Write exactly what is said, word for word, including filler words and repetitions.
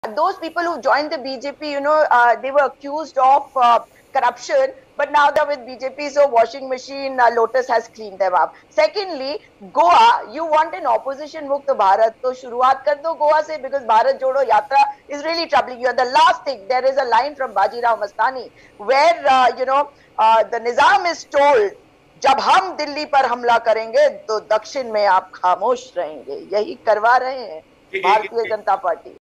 those people who joined the B J P, you know, uh, they were accused of uh, corruption, but now they're with B J P, so washing machine uh, Lotus has cleaned them up. Secondly, Goa, you want an opposition Mukt Bharat, so शुरुआत कर दो Goa से, because Bharat Jodo Yatra is really troubling you. And the last thing, there is a line from Bajirao Mastani where, uh, you know, uh, the Nizam is told, जब हम दिल्ली पर हमला करेंगे तो दक्षिण में आप खामोश रहेंगे. यही करवा रहे हैं भारतीय जनता पार्टी.